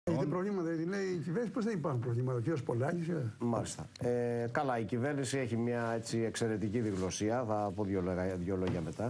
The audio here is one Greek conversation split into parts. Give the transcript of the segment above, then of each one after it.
Έχετε προβλήματα, δηλαδή λέει η κυβέρνηση, πώς δεν υπάρχουν προβλήματα, ο κ. Πολάκης. Μάλιστα. Καλά, η κυβέρνηση έχει μια έτσι, εξαιρετική διγλωσία, θα πω δύο λόγια μετά.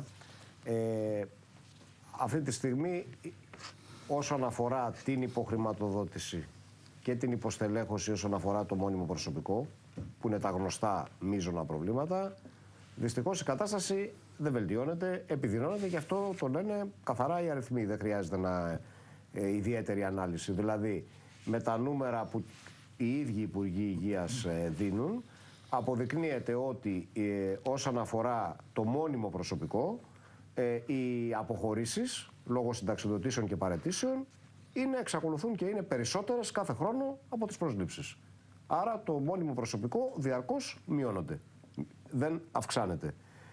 Αυτή τη στιγμή, όσον αφορά την υποχρηματοδότηση και την υποστελέχωση όσον αφορά το μόνιμο προσωπικό, που είναι τα γνωστά μείζωνα προβλήματα, δυστυχώς η κατάσταση δεν βελτιώνεται, επιδεινώνεται, και αυτό το λένε καθαρά οι αριθμοί, δεν χρειάζεται ιδιαίτερη ανάλυση. Δηλαδή, με τα νούμερα που οι ίδιοι Υπουργοί Υγείας δίνουν, αποδεικνύεται ότι όσον αφορά το μόνιμο προσωπικό, οι αποχωρήσεις λόγω συνταξιδοτήσεων και παραιτήσεων εξακολουθούν και είναι περισσότερες κάθε χρόνο από τις προσλήψεις. Άρα το μόνιμο προσωπικό διαρκώς μειώνονται, δεν αυξάνεται.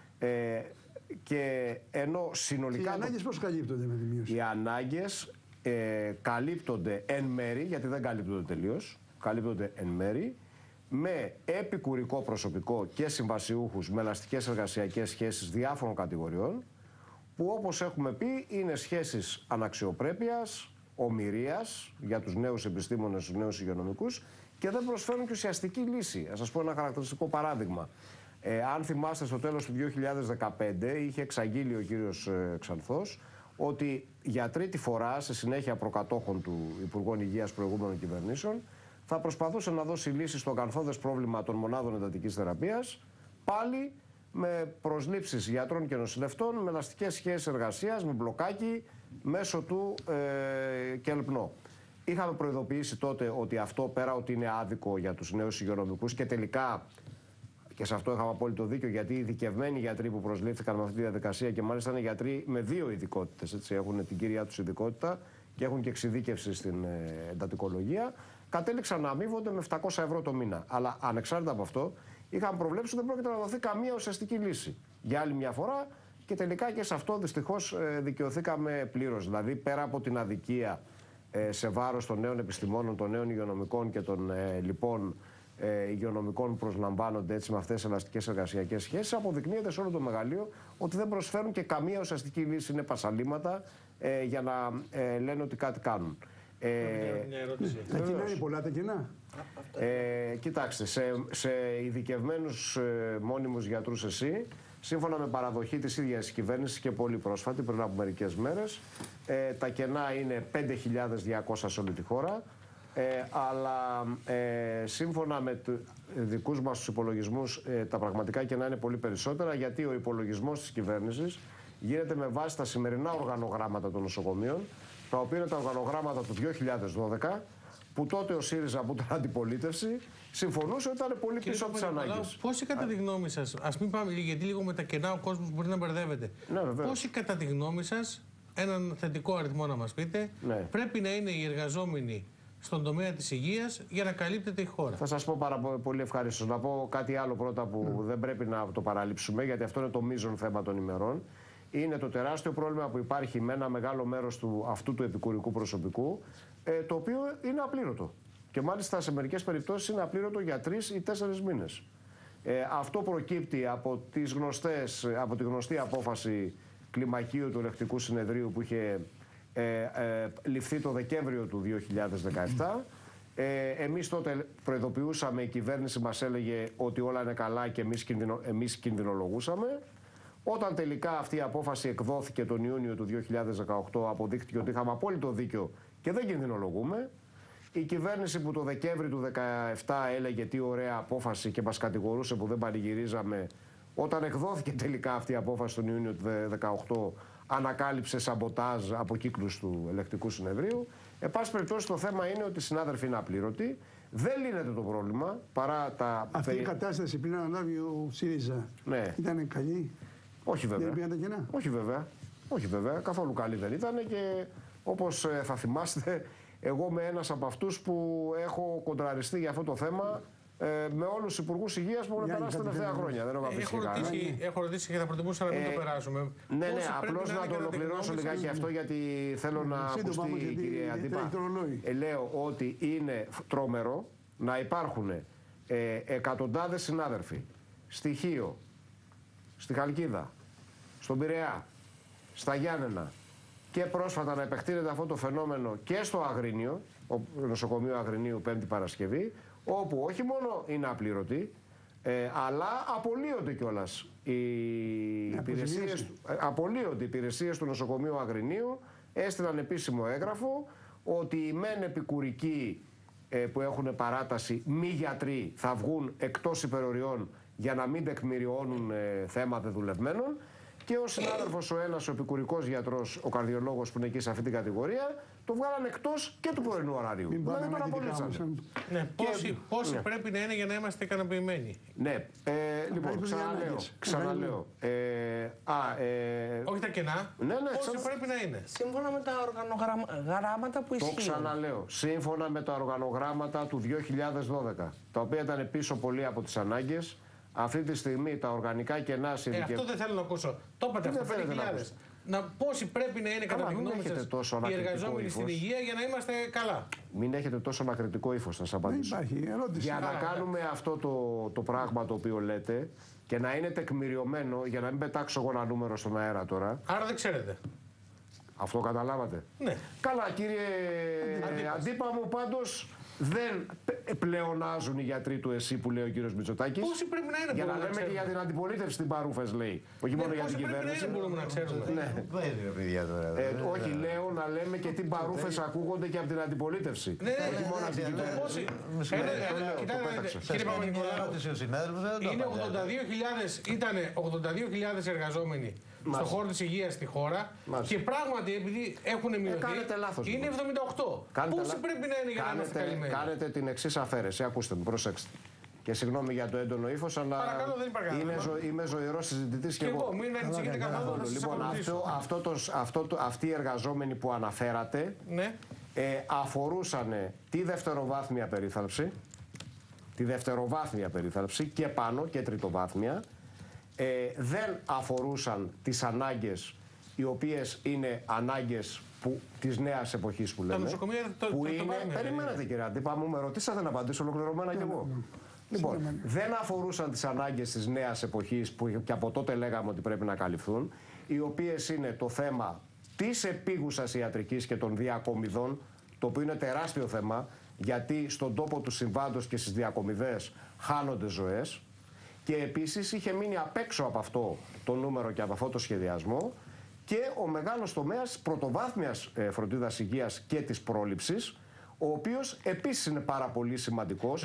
Και ενώ συνολικά... Και οι ανάγκες πώς καλύπτονται με τη μείωση? Οι ανάγκες καλύπτονται εν μέρη, γιατί δεν καλύπτονται τελείως, καλύπτονται εν μέρη, με επικουρικό προσωπικό και συμβασιούχους με ελαστικές εργασιακές σχέσεις διάφορων κατηγοριών, που όπως έχουμε πει είναι σχέσεις αναξιοπρέπειας, ομηρίας για τους νέους επιστήμονες, τους νέους υγειονομικούς, και δεν προσφέρουν και ουσιαστική λύση. Ας σας πω ένα χαρακτηριστικό παράδειγμα. Αν θυμάστε, στο τέλος του 2015 είχε εξαγγείλει ο κύριος Ξανθός ότι για τρίτη φορά, σε συνέχεια προκατόχων του Υπουργών Υγείας προηγούμενων κυβερνήσεων, θα προσπαθούσε να δώσει λύση στο καρθώδες πρόβλημα των μονάδων εντατικής θεραπείας, πάλι με προσλήψεις γιατρών και νοσηλευτών, με ελαστικές σχέσεις εργασίας, με μπλοκάκι μέσω του ΚΕΛΠΝΟ. Είχαμε προειδοποιήσει τότε ότι αυτό, πέρα ότι είναι άδικο για τους νέους υγειονομικούς, και τελικά, και σε αυτό είχαμε απόλυτο δίκιο, γιατί οι ειδικευμένοι γιατροί που προσλήφθηκαν με αυτή τη διαδικασία, και μάλιστα είναι γιατροί με δύο ειδικότητες, έτσι, έχουν την κύρια τους ειδικότητα και έχουν και εξειδίκευση στην εντατικολογία, κατέληξαν να αμείβονται με 700 ευρώ το μήνα. Αλλά ανεξάρτητα από αυτό, είχαν προβλέψει ότι δεν πρόκειται να δοθεί καμία ουσιαστική λύση για άλλη μια φορά, και τελικά και σε αυτό δυστυχώς δικαιωθήκαμε πλήρως. Δηλαδή, πέρα από την αδικία σε βάρος των νέων επιστημόνων, των νέων υγειονομικών και των λοιπόν υγειονομικών που προσλαμβάνονται έτσι με αυτές τις ελαστικές εργασιακές σχέσεις, αποδεικνύεται σε όλο το μεγαλείο ότι δεν προσφέρουν και καμία ουσιαστική λύση. Είναι πασαλήματα για να λένε ότι κάτι κάνουν. Τα κενά είναι πολλά, τα κενά. Κοιτάξτε, σε ειδικευμένους μόνιμους γιατρούς εσύ, σύμφωνα με παραδοχή της ίδιας κυβέρνησης και πολύ πρόσφατη, πριν από μερικές μέρες, τα κενά είναι 5.200 σε όλη τη χώρα, αλλά σύμφωνα με δικούς μας τους υπολογισμούς, τα πραγματικά κενά είναι πολύ περισσότερα, γιατί ο υπολογισμός της κυβέρνησης γίνεται με βάση τα σημερινά οργανογράμματα των νοσοκομείων, τα οποία είναι τα οργανογράμματα του 2012, που τότε ο ΣΥΡΙΖΑ, που ήταν αντιπολίτευση, συμφωνούσε ότι ήταν πολύ πίσω από τις ανάγκες. Πόσοι κατά τη γνώμη σας, ας μην πάμε, γιατί λίγο με τα κενά ο κόσμος μπορεί να μπερδεύεται. Ναι, πόσοι κατά τη γνώμη σας, έναν θετικό αριθμό να μας πείτε, ναι, πρέπει να είναι οι εργαζόμενοι στον τομέα της υγείας για να καλύπτεται η χώρα? Θα σας πω πολύ ευχαριστώ. Να πω κάτι άλλο πρώτα που δεν πρέπει να το παραλείψουμε, γιατί αυτό είναι το μείζον θέμα των ημερών. Είναι το τεράστιο πρόβλημα που υπάρχει με ένα μεγάλο μέρος αυτού του επικουρικού προσωπικού, το οποίο είναι απλήρωτο. Και μάλιστα σε μερικές περιπτώσεις είναι απλήρωτο για 3 ή 4 μήνες. Αυτό προκύπτει από τη γνωστή απόφαση κλιμακίου του Ελεκτικού Συνεδρίου που είχε ληφθεί το Δεκέμβριο του 2017. Εμείς τότε προειδοποιούσαμε, η κυβέρνηση μας έλεγε ότι όλα είναι καλά και εμείς κινδυνολογούσαμε. Όταν τελικά αυτή η απόφαση εκδόθηκε τον Ιούνιο του 2018, αποδείχτηκε ότι είχαμε απόλυτο δίκιο και δεν κινδυνολογούμε. Η κυβέρνηση που το Δεκέμβρη του 2017 έλεγε τι ωραία απόφαση και μας κατηγορούσε που δεν πανηγυρίζαμε, όταν εκδόθηκε τελικά αυτή η απόφαση τον Ιούνιο του 2018, ανακάλυψε σαμποτάζ από κύκλους του Ελεκτικού Συνεδρίου. Εν πάση περιπτώσει, το θέμα είναι ότι οι συνάδελφοι είναι απλήρωτοι. Δεν λύνεται το πρόβλημα παρά τα. Αυτή η κατάσταση πριν αναλάβει ο ΣΥΡΙΖΑ, ναι, ήταν καλή? Όχι βέβαια. Δεν πήγαν τα κενά? Όχι βέβαια. Όχι βέβαια. Καθόλου καλή δεν ήταν, και όπως θα θυμάστε, εγώ είμαι ένας από αυτούς που έχω κοντραριστεί για αυτό το θέμα με όλους τους υπουργούς υγείας που έχουν περάσει τα τελευταία χρόνια. Δεν έχω ρωτήσει και θα προτιμούσα να μην το περάσουμε. Ναι, απλώς να το ολοκληρώσω λιγάκι αυτό, γιατί θέλω να ακουστεί η κυρία Αντίπα. Λέω ότι είναι τρομερό να υπάρχουν εκατοντάδες συνάδελφοι στη Χίο, στη Χαλκίδα, στον Πειραιά, στα Γιάννενα, και πρόσφατα να επεκτείνεται αυτό το φαινόμενο και στο Αγρίνιο, νοσοκομείο Αγρινίου Πέμπτη Παρασκευή, όπου όχι μόνο είναι απλήρωτοι, αλλά απολύονται κιόλας οι υπηρεσίες του νοσοκομείου Αγρινίου. Έστειλαν επίσημο έγγραφο ότι οι μεν επικουρικοί που έχουν παράταση, μη γιατροί, θα βγουν εκτός υπεροριών για να μην τεκμηριώνουν θέματα δουλευμένων. Και ο συνάδελφος ο ένας, ο επικουρικός γιατρός, ο καρδιολόγος που είναι εκεί σε αυτή την κατηγορία, το βγάλαν εκτός και του πρωινού ωραρίου. Δηλαδή τον απολύσαν. Ναι, πόσοι πρέπει να είναι για να είμαστε ικανοποιημένοι. Ναι, λοιπόν, ξαναλέω. Όχι τα κενά. Ναι, πόσοι πρέπει να είναι. Σύμφωνα με τα οργανογράμματα που ισχύουν. Το ξαναλέω. Σύμφωνα με τα οργανογράμματα του 2012, τα οποία ήταν πίσω πολύ από τις ανάγκες. Αυτή τη στιγμή τα οργανικά κενά αυτό δεν θέλω να ακούσω. Το είπατε αυτό, 5.000. Πόσοι πρέπει να είναι κατά τη γνώμη σας οι εργαζόμενοι στην υγεία για να είμαστε καλά. Μην έχετε τόσο ανακριτικό ύφος, θα σας απαντήσω. Δεν υπάρχει ερώτηση. Για να κάνουμε αυτό το πράγμα το οποίο λέτε και να είναι τεκμηριωμένο, για να μην πετάξω εγώ ένα νούμερο στον αέρα τώρα. Άρα δεν ξέρετε. Αυτό καταλάβατε. Ναι. Καλά, κύριε Αντίπα μου, πάντως δεν πλεονάζουν οι γιατροί του ΕΣΥ που λέει ο κύριος Μητσοτάκης. Πόσοι πρέπει να είναι, για να λέμε και για την αντιπολίτευση την Παρούφες λέει. Όχι μόνο για την κυβέρνηση. Δεν μπορούμε να ξέρουμε. Όχι, λέω να λέμε και τι Παρούφες ακούγονται και από την αντιπολίτευση. Όχι μόνο από την κυβέρνηση. Κύριε Παπα-Νικολάου, ήταν 82.000 εργαζόμενοι στον χώρο της υγείας στη χώρα και πράγματι επειδή έχουν μειωθεί είναι 78. Πόσοι πρέπει να είναι για να είμαστε καλυμμένοι. Κάνετε την εξής αφαίρεση, ακούστε με, προσέξτε. Και συγγνώμη για το έντονο ύφος, αλλά είμαι ζωηρός συζητητής και εγώ. Μην ανησυχείτε καθόλου. Λοιπόν, αυτοί οι εργαζόμενοι που αναφέρατε αφορούσαν τη δευτεροβάθμια περίθαλψη και πάνω και τριτοβάθμια. Δεν αφορούσαν τις ανάγκες οι οποίες είναι ανάγκες της νέας εποχής που λέμε. Που είναι. Περιμένετε κύριε Αντίπα, μου με ρωτήσατε να απαντήσω ολοκληρωμένα κι εγώ. Λοιπόν, δεν αφορούσαν τις ανάγκες της νέας εποχής που και από τότε λέγαμε ότι πρέπει να καλυφθούν, οι οποίες είναι το θέμα της επίγουσας ιατρικής και των διακομιδών, το οποίο είναι τεράστιο θέμα, γιατί στον τόπο του συμβάντος και στις διακομιδές χάνονται ζωές. Και επίσης είχε μείνει απ' έξω από αυτό το νούμερο και από αυτό το σχεδιασμό και ο μεγάλος τομέας πρωτοβάθμιας φροντίδας υγείας και της πρόληψης, ο οποίος επίσης είναι πάρα πολύ σημαντικός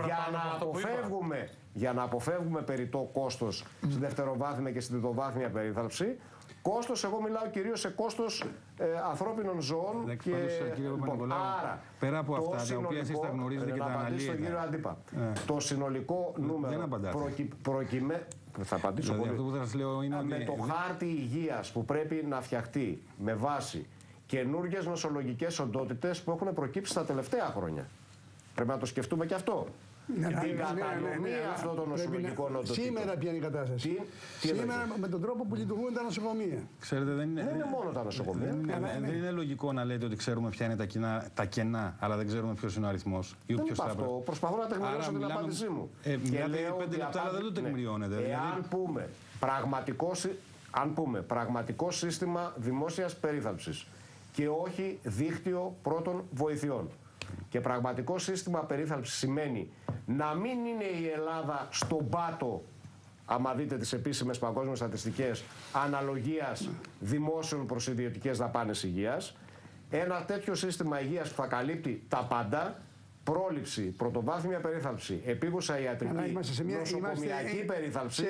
για να αποφεύγουμε περιττό κόστος στη δευτεροβάθμια και στη τριτοβάθμια περίθαλψη. Κόστος, εγώ μιλάω κυρίως σε κόστος ανθρώπινων ζώων. Άρα, πέρα από αυτά τα οποία εσείς τα γνωρίζετε και τα αναλύετε. Κύριο Αντίπα, το συνολικό νούμερο θα απαντήσω δηλαδή, αυτό που θα σας λέω είναι με το χάρτη υγείας που πρέπει να φτιαχτεί με βάση καινούργιες νοσολογικές οντότητες που έχουν προκύψει τα τελευταία χρόνια. Πρέπει να το σκεφτούμε και αυτό. Την κατανομή αυτών των νοσολογικών οντοτήτων. Σήμερα ποια είναι η κατάσταση. Σήμερα με τον τρόπο που λειτουργούν τα νοσοκομεία. Ξέρετε, δεν είναι μόνο τα νοσοκομεία. Δεν είναι λογικό να λέτε ότι ξέρουμε ποια είναι τα κενά, αλλά δεν ξέρουμε ποιος είναι ο αριθμός. Προσπαθώ να τεκμηριώσω την απάντησή μου. Μιλάτε 5 λεπτά, αλλά δεν το τεκμηριώνετε. Αν πούμε πραγματικό σύστημα δημόσιας περίθαλψης και όχι δίκτυο πρώτων βοηθειών. Και πραγματικό σύστημα περίθαλψης σημαίνει να μην είναι η Ελλάδα στον πάτο, άμα δείτε τις επίσημες παγκόσμιες στατιστικές, αναλογίας δημόσιων προς ιδιωτικές δαπάνες υγείας. Ένα τέτοιο σύστημα υγείας που θα καλύπτει τα πάντα, πρόληψη, πρωτοβάθμια περίθαλψη, επίγουσα ιατρική, νοσοκομιακή περίθαλψη.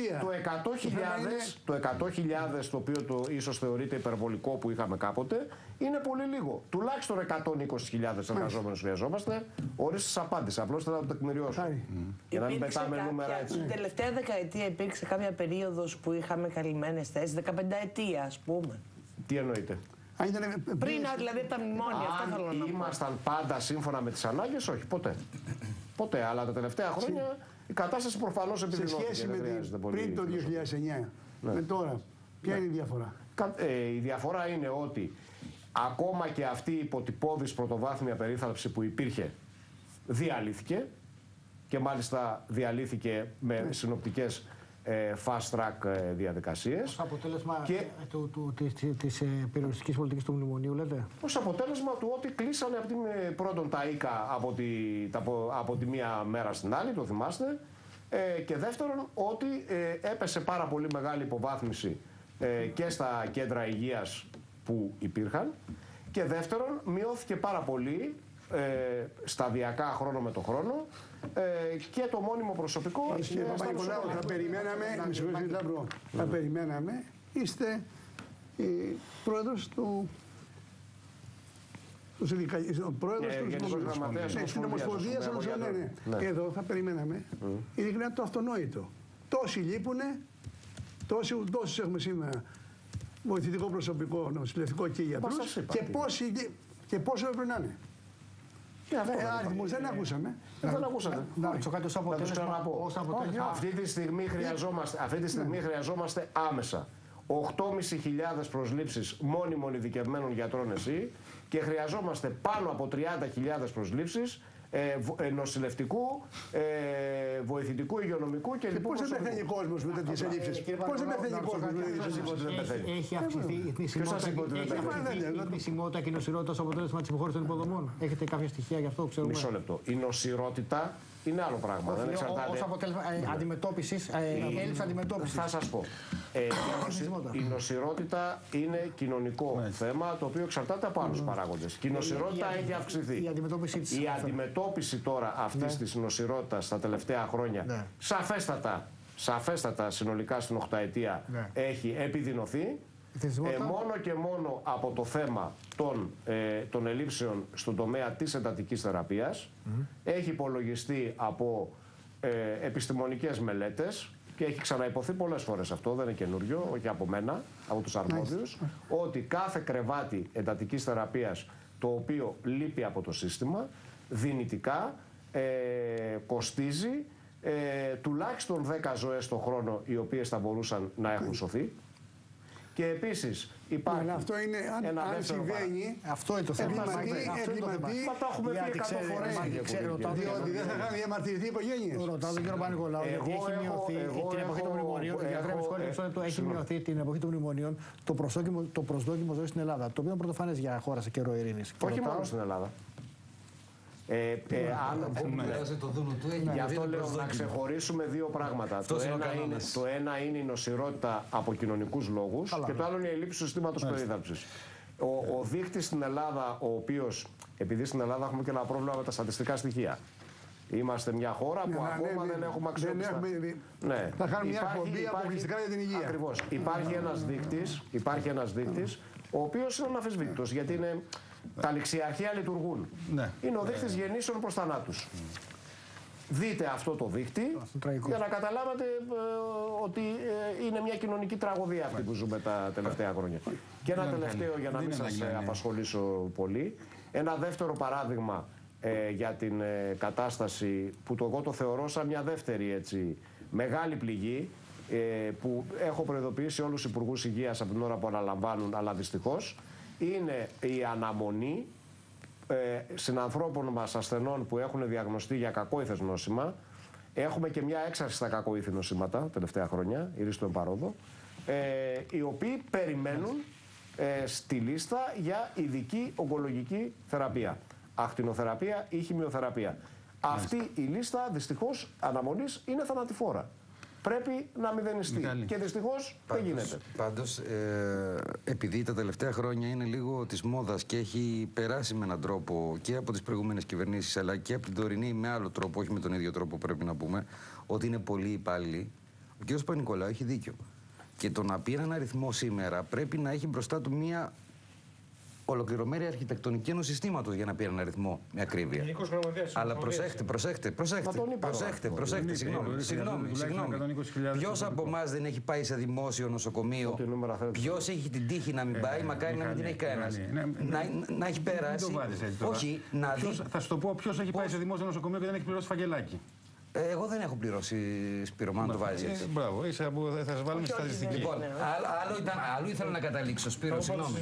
Το 100.000 το οποίο ίσως θεωρείται υπερβολικό που είχαμε κάποτε, είναι πολύ λίγο. Τουλάχιστον 120.000 εργαζόμενους χρειαζόμαστε. Ορίστε απάντηση. Απλώς θέλω να το τεκμηριώσω. Για να μην πετάμε νούμερα έτσι. Την τελευταία δεκαετία υπήρξε κάποια περίοδος που είχαμε καλυμμένες θέσεις, 15ετία ας πούμε. Τι εννοείτε? Πριν δηλαδή τα μνημόνια, αυτά θέλω να πω. Ήμασταν πάντα σύμφωνα με τις ανάγκες, όχι, ποτέ. Ποτέ, αλλά τα τελευταία χρόνια η κατάσταση προφανώς επιδεινώθηκε. Σε σχέση με πριν το 2009, με τώρα, ποια είναι η διαφορά? Η διαφορά είναι ότι ακόμα και αυτή η υποτυπώδης πρωτοβάθμια περίθαλψη που υπήρχε διαλύθηκε και μάλιστα διαλύθηκε με συνοπτικές fast track διαδικασίες. Ως αποτέλεσμα της περιοριστικής πολιτικής του μνημονίου, λέτε. Ως αποτέλεσμα του ότι κλείσανε πρώτον τα οίκα από τη μία μέρα στην άλλη, το θυμάστε, και δεύτερον ότι έπεσε πάρα πολύ μεγάλη υποβάθμιση και στα κέντρα υγείας που υπήρχαν, και δεύτερον μειώθηκε πάρα πολύ σταδιακά χρόνο με το χρόνο και το μόνιμο προσωπικό. Κύριε Παπα-Νικολάου, θα περιμέναμε, είστε πρόεδρος του στην Ομοσπονδία. Εδώ θα περιμέναμε, ειλικρινά, το αυτονόητο. Τόσοι λείπουνε, τόσους έχουμε σήμερα βοηθητικό προσωπικό, νοσηλευτικό και γιατρούς, και πόσο έπρεπε να είναι. Αριθμούς δεν ακούσαμε. Δεν ακούσατε. Αυτή τη στιγμή χρειαζόμαστε άμεσα 8.500 προσλήψεις μόνιμων ειδικευμένων γιατρών ΕΣΥ και χρειαζόμαστε πάνω από 30.000 προσλήψεις νοσηλευτικού, βοηθητικού, υγειονομικού και λοιπού. Πώς δεν πεθαίνει ο κόσμος με τέτοιες ελλείψεις? Πώς δεν πεθαίνει ο κόσμος με τέτοιες ελλείψεις? Έχει αυξηθεί η θνησιμότητα και η νοσηρότητα ως αποτέλεσμα της υποχώρησης των υποδομών. Έχετε κάποια στοιχεία γι' αυτό που ξέρουμε? Μισό λεπτό. Η νοσηρότητα είναι άλλο πράγμα. Δεν εξαρτάται. Ως αποτέλεσμα αντιμετώπισης, έλλειψη αντιμετώπισης. Θα σας πω. Η νοσηρότητα είναι κοινωνικό θέμα, το οποίο εξαρτάται από άλλους παράγοντες. Και η νοσηρότητα έχει αυξηθεί. Η αντιμετώπιση τώρα αυτής της νοσηρότητας τα τελευταία χρόνια, σαφέστατα συνολικά στην 8ετία, έχει επιδεινωθεί. Μόνο και μόνο από το θέμα των ελλείψεων στον τομέα της εντατικής θεραπείας. Έχει υπολογιστεί από επιστημονικές μελέτες και έχει ξαναϋποθεί πολλές φορές αυτό, δεν είναι καινούριο, όχι από μένα, από τους αρμόδιους, ότι κάθε κρεβάτι εντατικής θεραπείας το οποίο λείπει από το σύστημα δυνητικά κοστίζει τουλάχιστον 10 ζωές το χρόνο, οι οποίες θα μπορούσαν να έχουν σωθεί. Και επίσης υπάρχει αυτό είναι, αν συμβαίνει, αυτό είναι το θέμα. Μα το έχουμε πει 100 φορές. Διότι δεν θα είχαν διαμαρτυρηθεί οι οικογένειες. Ρωτάω τον κύριο Παπα-Νικολάου, γιατί έχει μειωθεί την εποχή των μνημονίων. Έχει μειωθεί την εποχή των μνημονίων το προσδόκιμο ζωής στην Ελλάδα. Το οποίο είναι πρωτοφανές για χώρα σε καιρό ειρήνης. Όχι μόνο στην Ελλάδα. Γι' αυτό λέω να ξεχωρίσουμε δύο πράγματα. Το ένα είναι η νοσηρότητα από κοινωνικούς λόγους και το άλλο είναι η ελλείψη του συστήματος περίθαλψης. Ο δείκτης στην Ελλάδα, ο οποίος, επειδή στην Ελλάδα έχουμε και ένα πρόβλημα με τα στατιστικά στοιχεία, είμαστε μια χώρα που ακόμα δεν έχουμε αξιόπιστα. Θα κάνουμε μια εκπομπή αποκλειστικά για την υγεία. Ακριβώς. Υπάρχει ένας δείκτης, ο οποίος είναι αναμφισβήτητος, γιατί είναι. Τα ληξιαρχεία λειτουργούν. Είναι ο δείκτης γεννήσεων προς θανάτους. Δείτε αυτό το δείκτη για να καταλάβετε ότι είναι μια κοινωνική τραγωδία αυτή που ζούμε τα τελευταία χρόνια. Και ένα τελευταίο, για να μην σας απασχολήσω πολύ, ένα δεύτερο παράδειγμα για την κατάσταση που εγώ το θεωρώ σαν μια δεύτερη μεγάλη πληγή, που έχω προειδοποιήσει όλους τους υπουργούς υγείας από την ώρα που αναλαμβάνουν, αλλά δυστυχώς είναι η αναμονή συνανθρώπων μας ασθενών που έχουν διαγνωστεί για κακόηθες νόσημα. Έχουμε και μια έξαρση στα κακόηθη νοσήματα τελευταία χρόνια, η ρίστο εμπαρόδο, οι οποίοι περιμένουν στη λίστα για ειδική ογκολογική θεραπεία. Ακτινοθεραπεία ή χημειοθεραπεία. Αυτή η λίστα δυστυχώς αναμονής είναι θανατηφόρα. Πρέπει να μηδενιστεί. Και δυστυχώς δεν γίνεται. Πάντως, επειδή τα τελευταία χρόνια είναι λίγο της μόδας και έχει περάσει με έναν τρόπο και από τις προηγούμενες κυβερνήσεις, αλλά και από την τωρινή με άλλο τρόπο, όχι με τον ίδιο τρόπο, πρέπει να πούμε, ότι είναι πολλοί υπάλληλοι, ο κ. Παπα-Νικολάου έχει δίκιο. Και το να πει έναν αριθμό σήμερα πρέπει να έχει μπροστά του μία ολοκληρωμένη αρχιτεκτονική ενός συστήματος για να πει έναν αριθμό με ακρίβεια. Αλλά προσέχτε. Συγγνώμη. Ποιος από εμάς δεν έχει πάει σε δημόσιο νοσοκομείο? Ποιος έχει την τύχη να μην πάει? Μακάρι να μην την έχει κανένας. Να έχει περάσει. Όχι, να δει. Θα σου το πω, ποιος έχει πάει σε δημόσιο νοσοκομείο και δεν έχει πληρώσει φαγγελάκι. Εγώ δεν έχω πληρώσει, Σπύρο, να το βάζει έτσι. Μπράβο, θα σας βάλουμε στατιστική. Λοιπόν, αλλού ήθελα να καταλήξω, Σπύρο,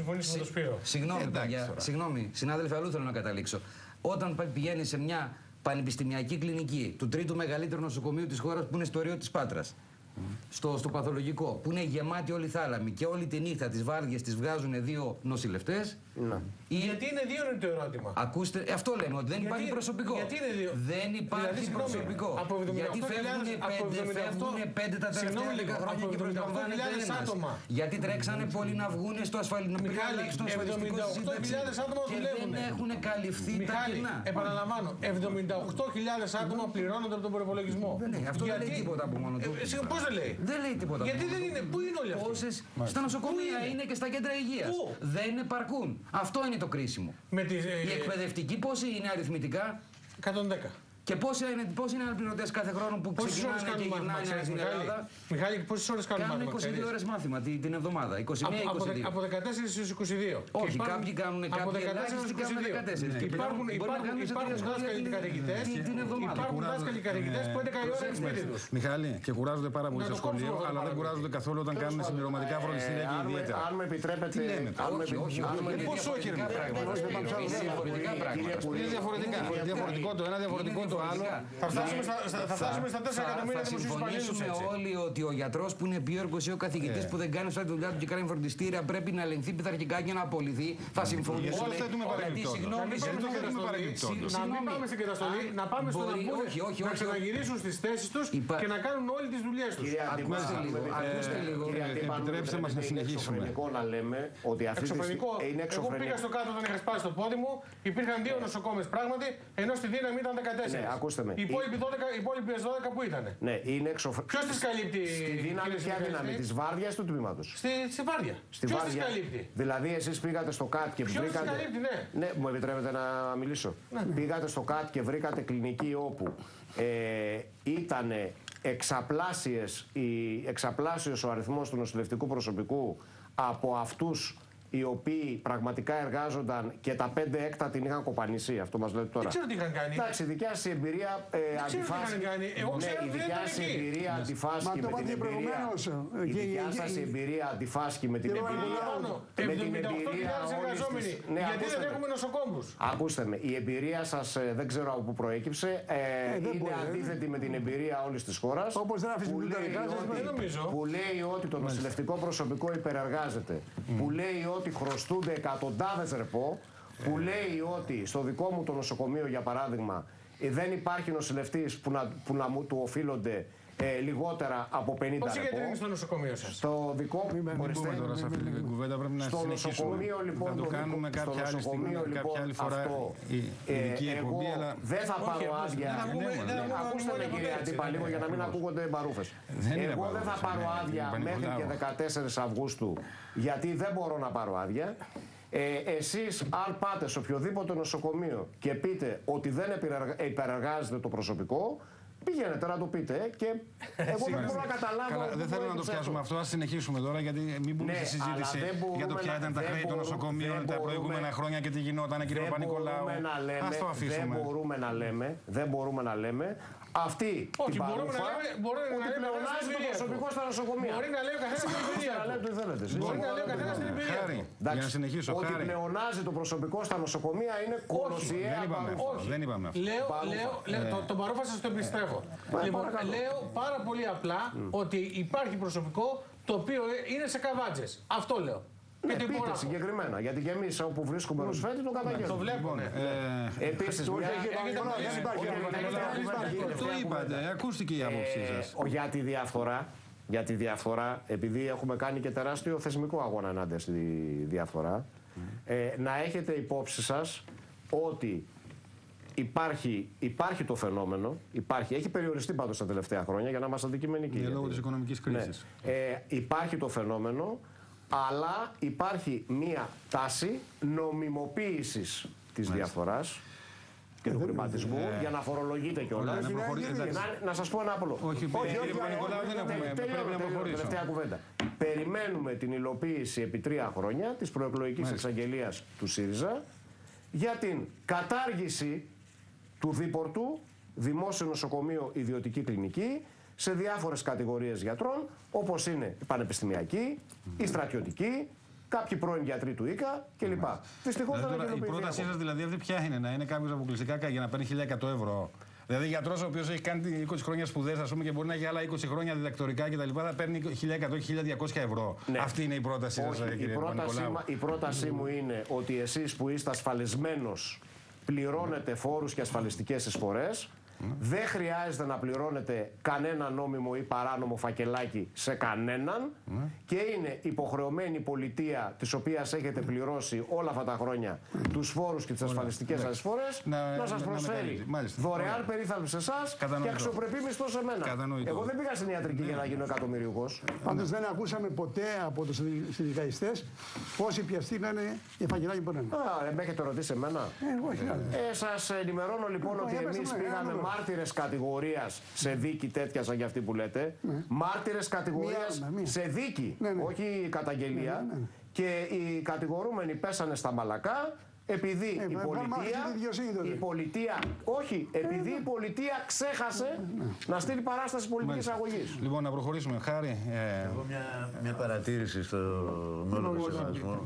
συγγνώμη, συνάδελφε, αλλού θέλω να καταλήξω. Όταν πηγαίνει σε μια πανεπιστημιακή κλινική του τρίτου μεγαλύτερου νοσοκομείου της χώρας που είναι στο Ρίο της Πάτρας στο παθολογικό, που είναι γεμάτοι όλοι οι θάλαμοι και όλη τη νύχτα τις βάρδιες τις βγάζουν 2 νοσηλευτές. Γιατί είναι 2 είναι το ερώτημα. Ακούστε, αυτό λέμε, ότι δεν υπάρχει προσωπικό. Γιατί είναι 2. Δεν υπάρχει προσωπικό. Γιατί φεύγουν 5 τα τελευταία 10 χρόνια και προσλαμβάνεται ένας. Γιατί τρέξανε πολλοί να βγουν στο ασφαλιστικό σύνταξη και δεν έχουν καλυφθεί τα κενά. Επαναλαμβάνω, 78.000 άτομα πληρώνονται από τον προϋπολογισμό. Αυτό δεν λέει τίποτα από μόνο του. Πώς δεν λέει? Δεν λέει τίποτα. Γιατί δεν είναι, πού είναι όλοι αυτοί? Στα νοσοκομεία είναι και στα κέντρα υγείας. Δεν επαρκούν. Αυτό είναι το κρίσιμο. Οι εκπαιδευτικοί πόσοι είναι αριθμητικά? 110. Και πόσοι είναι αναπληρωτές κάθε χρόνο που ξεκινάνε και γυρνάνε στην Ελλάδα? Μιχάλη, πόσες ώρες κάνουν μάθημα? Κάνουν 22 ώρες μάθημα την εβδομάδα. 21-22. Από 14 έως 22. Όχι, κάποιοι κάνουν ελάχιστοι και κάνουν 14. Υπάρχουν δάσκαλοι και καθηγητές. Υπάρχουν δάσκαλοι και καθηγητές που 11 η ώρα είναι σπίτι τους. Μιχάλη, και κουράζονται πάρα πολύ στο σχολείο, αλλά δεν κουράζονται καθόλου όταν κάνουν συμπληρωματικά φροντιστήρια και ιδιαίτερα. Αν με επιτρέπετε. Τι λέμε? Πώς όχι, ρε είναι διαφορετικά. Διαφορετικό το ένα, διαφορετικό το άλλο. Θα φτάσουμε στα 4 εκατομμύρια δημοσίους υπαλλήλους. Θα συμφωνήσουμε όλοι ότι ο γιατρός που είναι επίορκος ή ο καθηγητής που δεν κάνει σωστά τη δουλειά του και κάνει φροντιστήρια πρέπει να ελεγχθεί πειθαρχικά και να απολυθεί. Θα συμφωνήσουμε. Γιατί συγγνώμη, να μην πάμε στην καταστολή, να πάμε στον Αμπούρη, να ξαναγυρίσουν στις θέσεις τους και να κάνουν όλες τις δουλειές τους. Ακούστε λίγο. Επιτρέψτε μας να συνεχίσουμε. Να λέμε ότι αυτή είναι εξωφρενικό. Εγώ πήγα στο κάτω όταν είχα σπάσει το πόδι μου, υπήρχαν 2 νοσοκόμες πράγματι, ενώ στη δύναμη ήταν 14. Ναι, ακούστε με. Οι υπόλοιπες 12 που ήταν? Ναι, είναι εξωφρενικό. Ποιος τις καλύπτει? Στη δύναμη, ποια δύναμη? Της βάρδιας του τμήματος. Στη βάρδια. Ποιος τις καλύπτει? Δηλαδή, εσείς πήγατε στο ΚΑΤ και βρήκατε. Ποιος τις καλύπτει, ναι. Ναι, μου επιτρέπετε να μιλήσω. Ναι. Πήγατε στο ΚΑΤ και βρήκατε κλινική όπου ήταν εξαπλάσιος ο αριθμός του νοσηλευτικού προσωπικού από αυτούς οι οποίοι πραγματικά εργάζονταν και τα 5 έκτα την είχαν κοπανίσει. Αυτό μας λέτε τώρα. Δεν ξέρω τι είχαν κάνει. Εντάξει, η δικιά σας εμπειρία αντιφάσκει. Η δικιά σας εμπειρία αντιφάσκει με την εμπειρία. Η δικιά σας εμπειρία αντιφάσκει με την εμπειρία. Με την εμπειρία εργαζόμενοι. Γιατί δεν έχουμε νοσοκόμους? Ακούστε με, η εμπειρία σας δεν ξέρω από πού προέκυψε. Είναι αντίθετη με την εμπειρία όλης της χώρας. Όπως δεν αφήσει που λέει ότι το νοσηλευτικό προσωπικό υπερεργάζεται. Που λέει ότι χρωστούνται εκατοντάδες ρεπό, που λέει ότι στο δικό μου το νοσοκομείο, για παράδειγμα, δεν υπάρχει νοσηλευτής που να μου του οφείλονται λιγότερα από 50 ρεπό. Πόσοι γιατροί είναι στο νοσοκομείο σας? Στο δικό μου τώρα σε αυτή την κουβέντα πρέπει να συνεχίσουμε. Θα το κάνουμε κάποια άλλη στιγμή, κάποια άλλη φορά ειδική εκπομπή, αλλά δεν θα πάρω άδεια. Ακούστε με, κύριε Αντίπα, λίγο για να μην ακούγονται μπαρούφες. Εγώ δεν θα πάρω άδεια μέχρι και 14 Αυγούστου, γιατί δεν μπορώ να πάρω άδεια. Εσείς αν πάτε σε οποιοδήποτε νοσοκομείο και πείτε ότι δεν υπερεργάζεται το προσωπικό, πηγαίνετε να το πείτε και εγώ δεν μπορώ να καταλάβω. Δεν θέλω να το πιάσουμε αυτό, ας συνεχίσουμε τώρα, γιατί μην μπούμε στη συζήτηση για το ποια ήταν τα χρέη των νοσοκομείων τα προηγούμενα χρόνια και τι γινόταν, κύριε Παπα-Νικολάου. Ας το αφήσουμε. Δεν μπορούμε να λέμε αυτή την παρούφα ότι πλεονάζει το προσωπικό στα νοσοκομεία. Μπορεί να λέει ο καθένας την εμπειρία του. Μπορεί να λέει ο καθένας την εμπειρία του. Για να συνεχίσω. Ότι πλεονάζει το προσωπικό στα νοσοκομεία είναι κολοσιαία παρούφα. Δεν είπαμε αυτό. Λέω, τον παρούφα σας το εμπιστεύω. Λοιπόν, λέω πάρα πολύ απλά ότι υπάρχει προσωπικό το οποίο είναι σε καβάτζες. Αυτό λέω. Ναι, πείτε συγκεκριμένα, γιατί και εμείς όπου βρίσκουμε νοσφαίτη το καταγγέλνουμε. Το βλέπω. Επίσης, το είπατε, ακούστηκε η άποψή σας. Για τη διαφθορά, επειδή έχουμε κάνει και τεράστιο θεσμικό αγώνα ενάντια στη διαφθορά, να έχετε υπόψη σας ότι υπάρχει το φαινόμενο, έχει περιοριστεί πάντως τα τελευταία χρόνια για να είμαστε αντικειμενικοί. Για λόγω της οικονομικής κρίσης. Υπάρχει το φαινόμενο, αλλά υπάρχει μία τάση νομιμοποίησης της διαφθοράς και του χρηματισμού για να φορολογείται κιόλας. Να σας πω ένα απλό. Όχι, τελευταία κουβέντα. Περιμένουμε την υλοποίηση επί 3 χρόνια της προεκλογικής εξαγγελίας του ΣΥΡΙΖΑ για την κατάργηση του δίπορτου δημόσιο νοσοκομείο, ιδιωτική κλινική, σε διάφορες κατηγορίες γιατρών, όπως είναι οι πανεπιστημιακοί, οι στρατιωτικοί, κάποιοι πρώην γιατροί του ΙΚΑ κλπ. Δυστυχώς δεν έχει υλοποιηθεί. Η πρότασή σας δηλαδή αυτή ποια είναι? Να είναι κάποιος αποκλειστικά για να παίρνει 1.100 ευρώ Δηλαδή, γιατρός ο οποίος έχει κάνει 20 χρόνια σπουδές, ας πούμε, και μπορεί να έχει άλλα 20 χρόνια διδακτορικά κτλ., θα παίρνει 1.100-1.200 ευρώ. Ναι. Αυτή είναι η πρόταση σας, κύριε Παπα-Νικολάου. Η πρότασή μου είναι ότι εσείς που είστε ασφαλισμένος πληρώνετε φόρους και ασφαλιστικές εισφορές. Δεν χρειάζεται να πληρώνετε κανένα νόμιμο ή παράνομο φακελάκι σε κανέναν και είναι υποχρεωμένη η πολιτεία, της οποίας έχετε πληρώσει όλα αυτά τα χρόνια τους φόρους και τις ασφαλιστικές σας εισφορές, να σας προσφέρει δωρεάν περίθαλψη σε εσάς και αξιοπρεπή μισθό σε μένα. Εγώ δεν πήγα στην ιατρική για να γίνω εκατομμυριούχος. Πάντως δεν ακούσαμε ποτέ από τους συνδικαλιστές πόσοι πιαστήκανε για φακελάκι που είναι. Με έχετε ρωτήσει εμένα. Σας ενημερώνω λοιπόν ότι εμείς πήγαμε μάρτυρες κατηγορίας σε δίκη τέτοια σαν και αυτή που λέτε. Μάρτυρες κατηγορίας σε δίκη, όχι καταγγελία. Και οι κατηγορούμενοι πέσανε στα μαλακά επειδή η πολιτεία ξέχασε να στείλει παράσταση πολιτικής αγωγής. Λοιπόν, να προχωρήσουμε. Χάρη. Εγώ μια παρατήρηση στον όλο σεβασμό.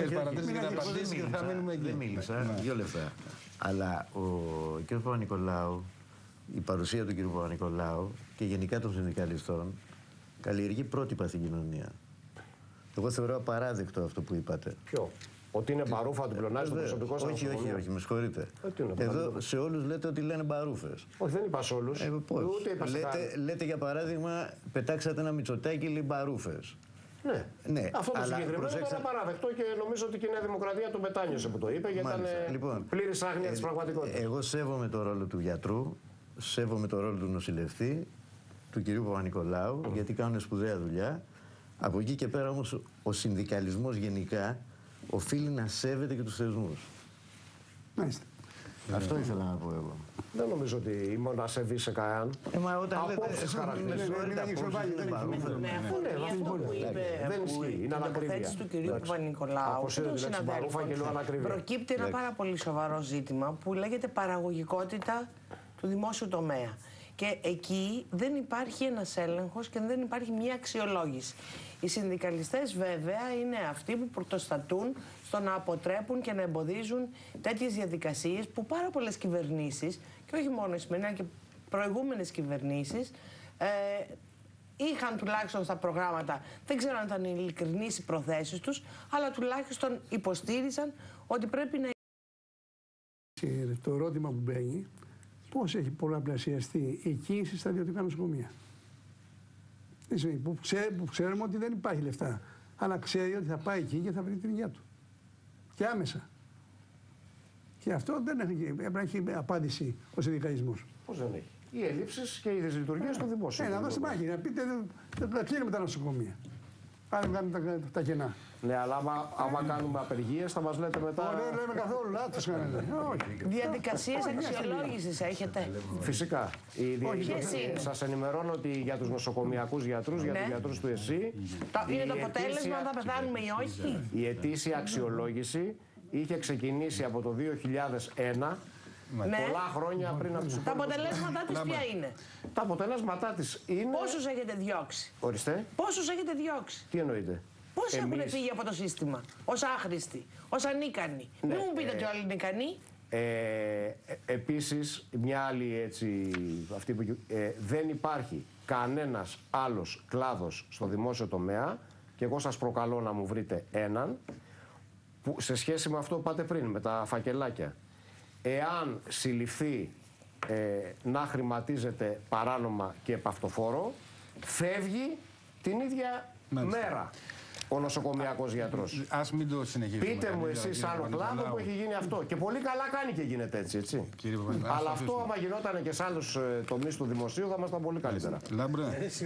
Δεν μίλησα, 2 λεπτά. Αλλά ο κ. Παπα-Νικολάου, η παρουσία του κ. Παπα-Νικολάου και γενικά των συνδικαλιστών καλλιεργεί πρότυπα στην κοινωνία. Εγώ θεωρώ απαράδεκτο αυτό που είπατε. Ποιο? Ότι είναι μπαρούφα του πλεονάζει το προσωπικό σας? Όχι, με συγχωρείτε. Εδώ σε όλους λέτε ότι λένε μπαρούφες. Όχι, δεν είπα σε όλους. Λέτε για παράδειγμα, πετάξατε ένα Μητσοτάκι, λέει μπαρούφες. Ναι. Αυτό το συγκεκριμένο ήταν απαράδεκτο και νομίζω ότι και η Νέα Δημοκρατία το μετάνιωσε που το είπε, γιατί ήταν πλήρης άγνοια της πραγματικότητας. Εγώ σέβομαι το ρόλο του γιατρού, σέβομαι το ρόλο του νοσηλευτή, του κυρίου Παπα-Νικολάου, γιατί κάνουν σπουδαία δουλειά. Από εκεί και πέρα όμως ο συνδικαλισμός γενικά οφείλει να σέβεται και τους θεσμούς. Αυτό ήθελα να πω εγώ. Δεν νομίζω ότι ήμουν ασεβή σε κανέναν. Μα όταν απόψεις χαρακτηρίζουν. Δεν ισχύει. Είναι ανακρίβεια. Του κυρίου Παπα-Νικολάου, προκύπτει ένα πάρα πολύ σοβαρό ζήτημα που λέγεται παραγωγικότητα του δημόσιου τομέα. Και εκεί δεν υπάρχει ένας έλεγχος και δεν υπάρχει μια αξιολόγηση. Οι συνδικαλιστές βέβαια είναι αυτοί που πρωτοστατούν στο να αποτρέπουν και να εμποδίζουν τέτοιες διαδικασίες που πάρα πολλές κυβερνήσεις, και όχι μόνο η σημερινή, και προηγούμενες κυβερνήσεις, είχαν τουλάχιστον στα προγράμματα. Δεν ξέρω αν ήταν ειλικρινείς οι προθέσεις τους, αλλά τουλάχιστον υποστήριζαν ότι πρέπει να... Το ερώτημα που μπαίνει, πώς έχει πολλαπλασιαστεί η κίνηση στα ιδιωτικά νοσοκομεία. Που ξέρουμε ότι δεν υπάρχει λεφτά, αλλά ξέρει ότι θα πάει εκεί και θα βρει την υγεία του. Και άμεσα. Και αυτό δεν έχει απάντηση ο συνδικαλισμός. Πώς δεν έχει? Οι ελλείψεις και οι δυσλειτουργίες του δημόσιου. Να δώσει μάχη, να πείτε θα κλείνουμε τα νοσοκομεία. Πάνε κάνουμε τα κενά. Ναι, αλλά άμα κάνουμε απεργίες θα μας λέτε μετά... Δεν λέμε καθόλου, λάθος κάνετε. Διαδικασίες αξιολόγησης έχετε? Φυσικά. Σας ενημερώνω ότι για τους νοσοκομιακούς γιατρούς, για τους γιατρούς του ΕΣΥ... Είναι το αποτέλεσμα αν θα πεθάνουμε ή όχι? Η ετήσια αξιολόγηση είχε ξεκινήσει από το 2001, πολλά χρόνια πριν από τους... Τα αποτελέσματά της ποια είναι? Τα αποτελέσματά της είναι... Πόσους έχετε διώξει? Ορίστε. Πόσους έχετε διώξει? Τι εννοείτε? Πόσοι έχουν φύγει από το σύστημα, ως άχρηστοι, ως ανίκανοι? Μην μου πείτε ότι όλοι είναι ικανοί. Επίσης, μια άλλη έτσι, αυτή που, δεν υπάρχει κανένας άλλος κλάδος στο δημόσιο τομέα, και εγώ σας προκαλώ να μου βρείτε έναν, που σε σχέση με αυτό που πάτε πριν, με τα φακελάκια, εάν συλληφθεί να χρηματίζεται παράνομα και επαυτοφόρο, φεύγει την ίδια μέρα ο νοσοκομιακός γιατρός. Ας μην το συνεχίσουμε. Πείτε μου εσείς άλλο κλάδο που έχει γίνει αυτό. Και πολύ καλά κάνει και γίνεται έτσι. Αλλά αυτό άμα γινόταν και σε άλλους τομείς του δημοσίου θα ήμασταν πολύ καλύτερα. Λάμπρε.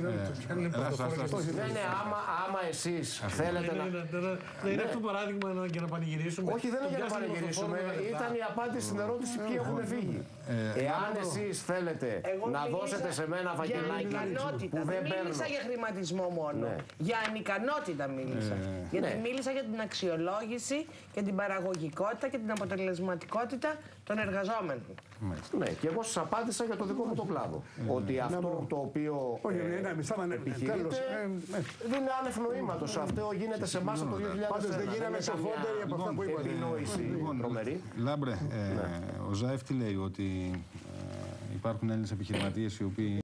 Άμα εσείς θέλετε να... Δεν είναι αυτό το παράδειγμα για να πανηγυρίσουμε? Όχι, δεν είναι για να πανηγυρίσουμε. Ήταν η απάντηση στην ερώτηση ποιοι έχουν φύγει. Εάν εσείς θέλετε να δώσετε σε μένα φακελάκι που δεν παίρνω... Δεν μίλησα για χρηματισμό μόνο. Για ανικανότητα μίλησα. Γιατί μίλησα για την αξιολόγηση και την παραγωγικότητα και την αποτελεσματικότητα των εργαζόμενων. Ναι, και εγώ σας απάντησα για το δικό μου το κλάδο. Ότι αυτό το οποίο επιχειρείται δεν είναι άνευ νοήματος. Αυτό γίνεται σε εμάς από το 2000. Πάντως δεν γίναμε σοφότεροι από αυτά που είπατε. Επινόηση τρομερή. Λάμπρε, ο Ζάεφ τι λέει, ότι Υπάρχουν Έλληνες επιχειρηματίες οι οποίοι